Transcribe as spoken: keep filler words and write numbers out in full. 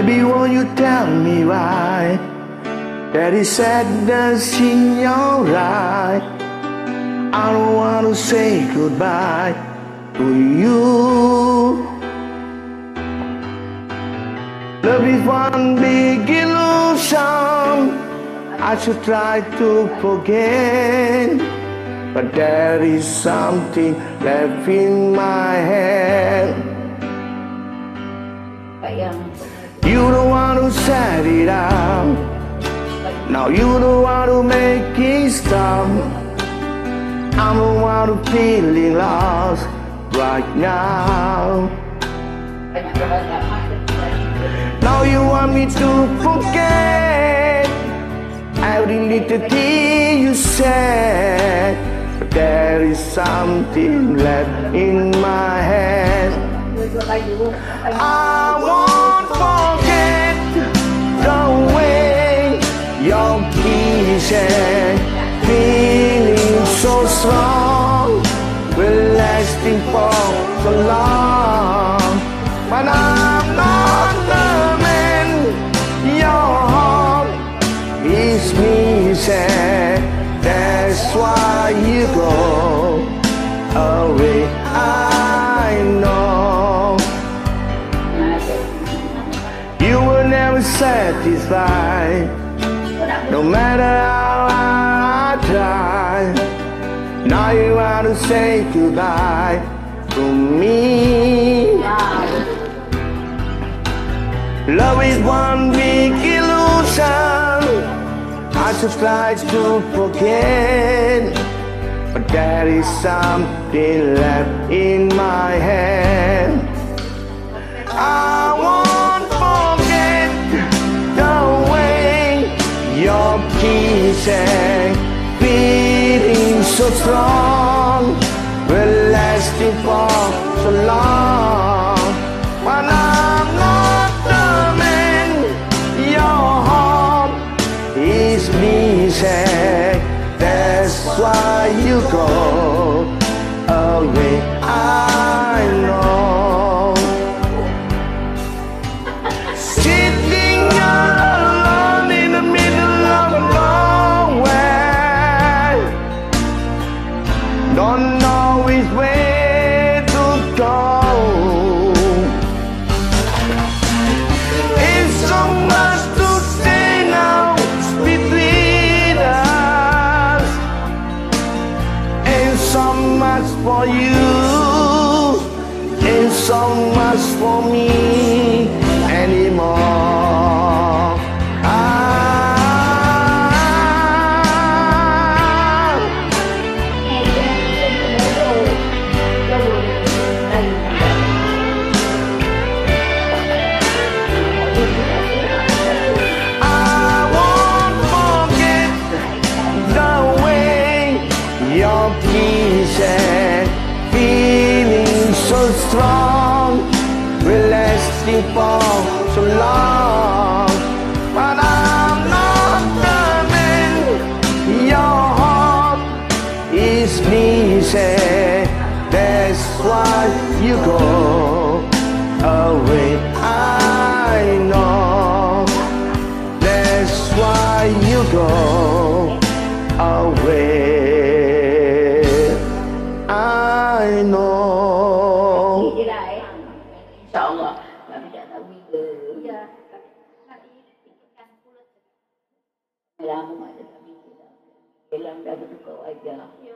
Baby, won't you tell me why there is sadness in your eyes? I don't want to say goodbye to you. Love is one big illusion I should try to forget, but there is something left in my head. You don't want to set it up, now you don't want to make it stop. I'm the one who's feeling lost right now. Now you want me to forget every little thing you said, but there is something left in my head. I won't forget the way your kisses, feeling so strong, will lasting for so long. But I'm not the man your heart is missing. That's why you go away. I know you were never satisfied, no matter how I try. Now you want to say goodbye to me. Love is one big illusion I should try to forget, but there is something left in my head. I won't forget the way your kisses, feeling so strong, will lasting for so long. But I'm not the man your heart is missing. That's why you go away. I know. Sitting alone in the middle of nowhere, don't know which way to go. It's so much to say now between us, and so much for you, and so much for me anymore. Ah, I won't forget the way your kisses, feeling so strong, will lasting for so long. But I'm not the man your heart is missing. That's why you go away. I know. That's why you go away. I know. Insyaallah kami tidak tahu itu. Ya, dalam ada kami tidak. Dalam dah berduka aja.